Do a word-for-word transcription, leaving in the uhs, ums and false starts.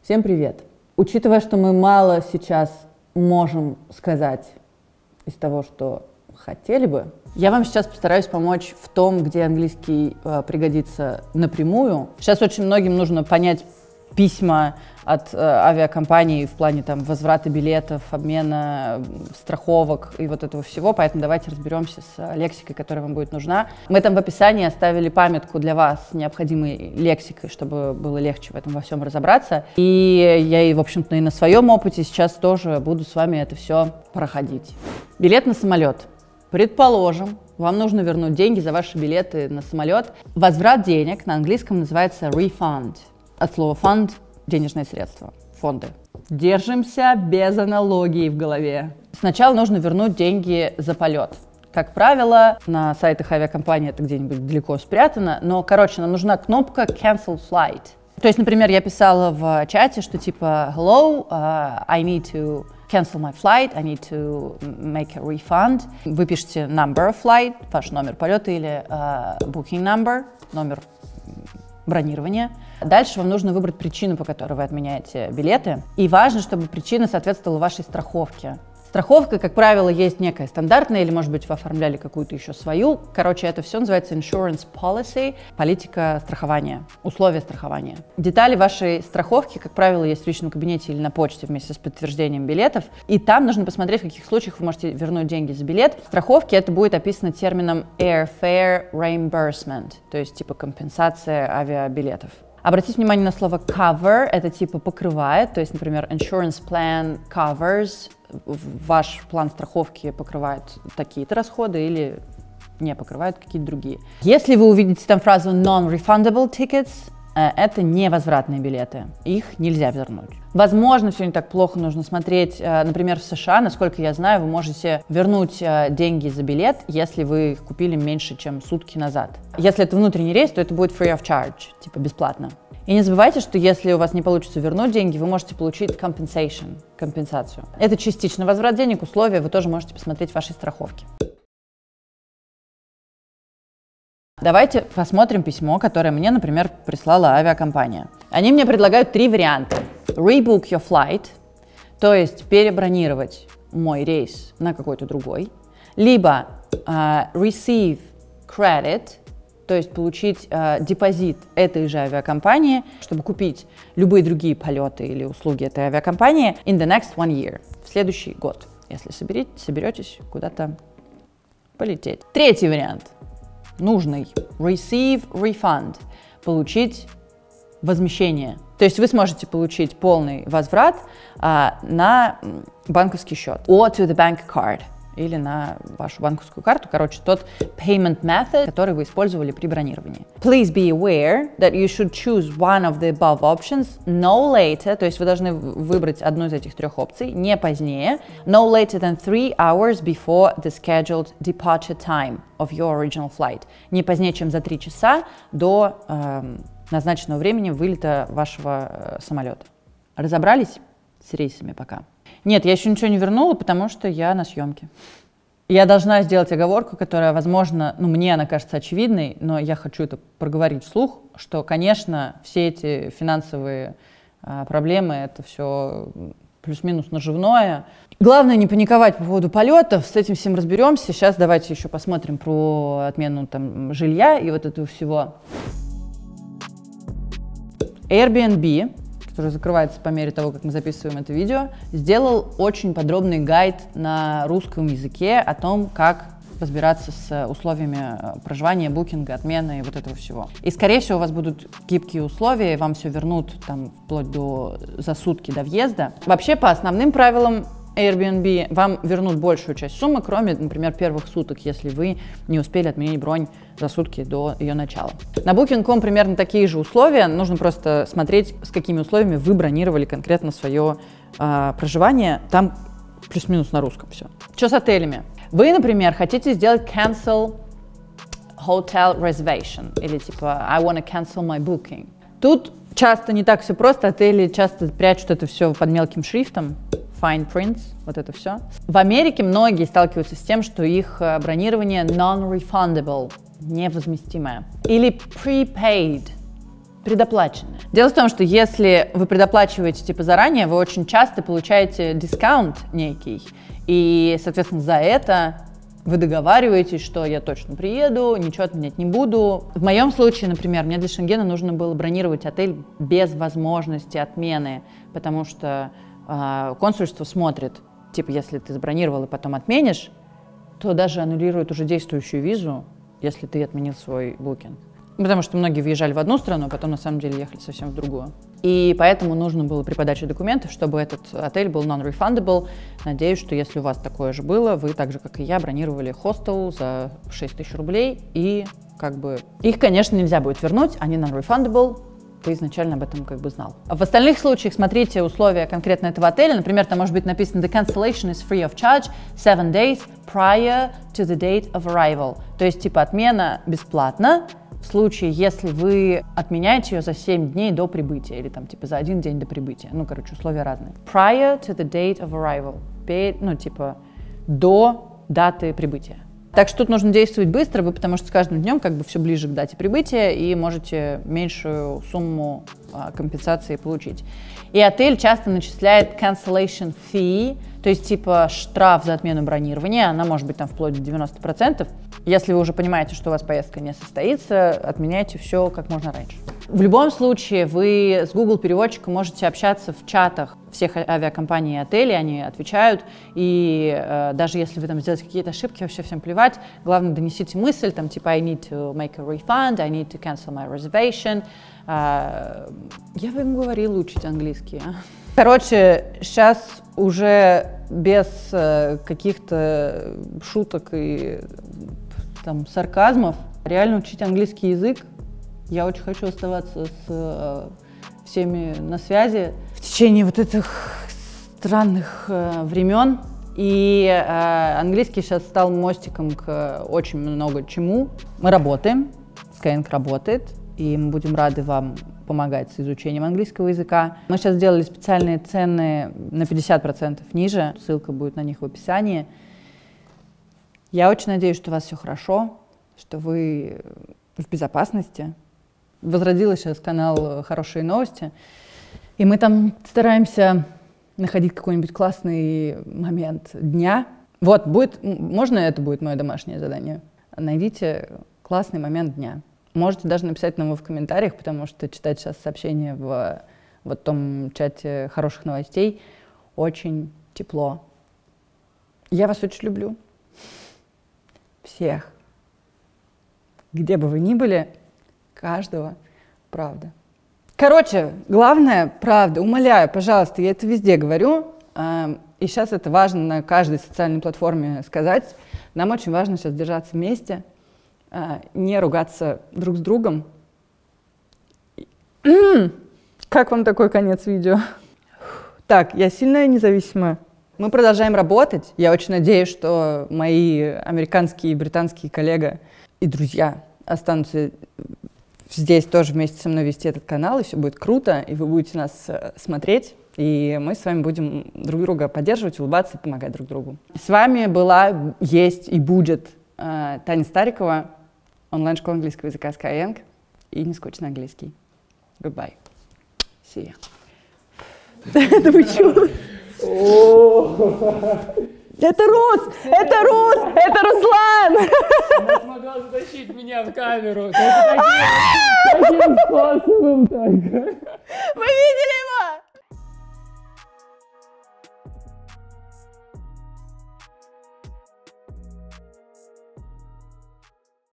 Всем привет! Учитывая, что мы мало сейчас можем сказать из того, что хотели бы, я вам сейчас постараюсь помочь в том, где английский э, пригодится напрямую. Сейчас очень многим нужно понять письма от э, авиакомпаний в плане там возврата билетов, обмена страховок и вот этого всего, поэтому давайте разберемся с лексикой, которая вам будет нужна. Мы там в описании оставили памятку для вас с необходимой лексикой, чтобы было легче в этом во всем разобраться. И я, и, в общем-то, и на своем опыте сейчас тоже буду с вами это все проходить. Билет на самолет. Предположим, вам нужно вернуть деньги за ваши билеты на самолет. Возврат денег на английском называется refund. От слова fund – денежные средства, фонды. Держимся без аналогии в голове. Сначала нужно вернуть деньги за полет. Как правило, на сайтах авиакомпании это где-нибудь далеко спрятано, но, короче, нам нужна кнопка cancel flight. То есть, например, я писала в чате, что типа hello, uh, I need to cancel my flight, I need to make a refund. Вы пишете number of flight, ваш номер полета, или uh, booking number, номер бронирования. Дальше вам нужно выбрать причину, по которой вы отменяете билеты. И важно, чтобы причина соответствовала вашей страховке. Страховка, как правило, есть некая стандартная, или, может быть, вы оформляли какую-то еще свою. Короче, это все называется insurance policy, политика страхования, условия страхования. Детали вашей страховки, как правило, есть в личном кабинете или на почте вместе с подтверждением билетов. И там нужно посмотреть, в каких случаях вы можете вернуть деньги за билет. В страховке это будет описано термином airfare reimbursement, то есть типа компенсация авиабилетов. Обратите внимание на слово cover, это типа покрывает, то есть, например, insurance plan covers, ваш план страховки покрывает такие-то расходы или не покрывает какие-то другие. Если вы увидите там фразу non-refundable tickets, это невозвратные билеты, их нельзя вернуть. Возможно, все не так плохо, нужно смотреть, например, в США, насколько я знаю, вы можете вернуть деньги за билет, если вы их купили меньше, чем сутки назад. Если это внутренний рейс, то это будет free of charge, типа бесплатно. И не забывайте, что если у вас не получится вернуть деньги, вы можете получить compensation, компенсацию. Это частично возврат денег, условия вы тоже можете посмотреть в вашей страховке. Давайте посмотрим письмо, которое мне, например, прислала авиакомпания. Они мне предлагают три варианта. Rebook your flight, то есть перебронировать мой рейс на какой-то другой. Либо uh, receive credit, то есть получить uh, депозит этой же авиакомпании, чтобы купить любые другие полеты или услуги этой авиакомпании in the next one year, в следующий год, если соберете, соберетесь куда-то полететь. Третий вариант. Нужный. Receive refund. Получить возмещение. То есть вы сможете получить полный возврат а, на банковский счет. Or to the bank card. Или на вашу банковскую карту. Короче, тот payment method, который вы использовали при бронировании. Please be aware that you should choose one of the above options no later. То есть вы должны выбрать одну из этих трех опций не позднее. No later than three hours before the scheduled departure time of your original flight. Не позднее, чем за три часа до э, назначенного времени вылета вашего э, самолета. Разобрались с рейсами пока? Нет, я еще ничего не вернула, потому что я на съемке. Я должна сделать оговорку, которая, возможно, ну, мне она кажется очевидной, но я хочу это проговорить вслух, что, конечно, все эти финансовые а, проблемы, это все плюс-минус наживное. Главное не паниковать по поводу полетов, с этим всем разберемся. Сейчас давайте еще посмотрим про отмену там жилья и вот этого всего. Airbnb, который закрывается по мере того, как мы записываем это видео, сделал очень подробный гайд на русском языке о том, как разбираться с условиями проживания, букинга, отмены и вот этого всего. И, скорее всего, у вас будут гибкие условия, и вам все вернут там вплоть до за сутки до въезда. Вообще, по основным правилам Airbnb вам вернут большую часть суммы, кроме, например, первых суток, если вы не успели отменить бронь за сутки до ее начала. На букинг точка ком примерно такие же условия. Нужно просто смотреть, с какими условиями вы бронировали конкретно свое э, проживание. Там плюс-минус на русском все. Что с отелями? Вы, например, хотите сделать cancel hotel reservation или типа I wanna cancel my booking. Тут часто не так все просто. Отели часто прячут это все под мелким шрифтом. Fine prints, вот это все. В Америке многие сталкиваются с тем, что их бронирование non-refundable, невозместимое. Или prepaid, предоплаченное. Дело в том, что если вы предоплачиваете типа заранее, вы очень часто получаете дискаунт некий, и, соответственно, за это вы договариваетесь, что я точно приеду, ничего отменять не буду. В моем случае, например, мне для Шенгена нужно было бронировать отель без возможности отмены, потому что э, консульство смотрит, типа, если ты забронировал и потом отменишь, то даже аннулирует уже действующую визу, если ты отменил свой букинг. Потому что многие въезжали в одну страну, а потом на самом деле ехали совсем в другую. И поэтому нужно было при подаче документов, чтобы этот отель был non-refundable. Надеюсь, что если у вас такое же было, вы так же, как и я, бронировали хостел за шесть тысяч рублей. И как бы их, конечно, нельзя будет вернуть, они non-refundable. Ты изначально об этом как бы знал. В остальных случаях смотрите условия конкретно этого отеля. Например, там может быть написано «The cancellation is free of charge seven days prior to the date of arrival». То есть типа отмена бесплатна в случае, если вы отменяете ее за семь дней до прибытия или там типа за один день до прибытия. Ну, короче, условия разные. Prior to the date of arrival. Ну, типа до даты прибытия. Так что тут нужно действовать быстро, вы, потому что с каждым днем как бы все ближе к дате прибытия и можете меньшую сумму а, компенсации получить. И отель часто начисляет cancellation fee, то есть типа штраф за отмену бронирования, она может быть там вплоть до девяноста процентов. Если вы уже понимаете, что у вас поездка не состоится, отменяйте все как можно раньше. В любом случае вы с Google переводчиком можете общаться в чатах всех авиакомпаний и отелей, они отвечают, и э, даже если вы там сделаете какие-то ошибки, вообще всем плевать, главное донесите мысль, там типа I need to make a refund, I need to cancel my reservation. Uh, я бы им говорила учить английский. А? Короче, сейчас уже без э, каких-то шуток и там сарказмов реально учить английский язык. Я очень хочу оставаться с э, всеми на связи в течение вот этих странных э, времен. И э, английский сейчас стал мостиком к очень много чему. Мы работаем, Skyeng работает, и мы будем рады вам помогать с изучением английского языка. Мы сейчас сделали специальные цены на пятьдесят процентов ниже, ссылка будет на них в описании. Я очень надеюсь, что у вас все хорошо, что вы в безопасности. Возродился сейчас канал «Хорошие новости», и мы там стараемся находить какой-нибудь классный момент дня. Вот, будет, можно это будет мое домашнее задание? Найдите классный момент дня. Можете даже написать нам его в комментариях, потому что читать сейчас сообщения в вот том чате хороших новостей очень тепло. Я вас очень люблю. Всех. Где бы вы ни были, каждого правда. Короче, главное, правда, умоляю, пожалуйста, я это везде говорю, и сейчас это важно на каждой социальной платформе сказать. Нам очень важно сейчас держаться вместе, не ругаться друг с другом. Как вам такой конец видео? Так, я сильная независимая. Мы продолжаем работать. Я очень надеюсь, что мои американские и британские коллеги и друзья останутся здесь тоже вместе со мной вести этот канал, и все будет круто, и вы будете нас смотреть, и мы с вами будем друг друга поддерживать, улыбаться и помогать друг другу. С вами была, есть и будет э, Таня Старикова, онлайн-школа английского языка Skyeng и нескучный английский. Goodbye. See ya. Это вы чё? Это Рус! Это Рус! Это Руслан! Она смогла затащить меня в камеру. Таким способом только. Вы видели его?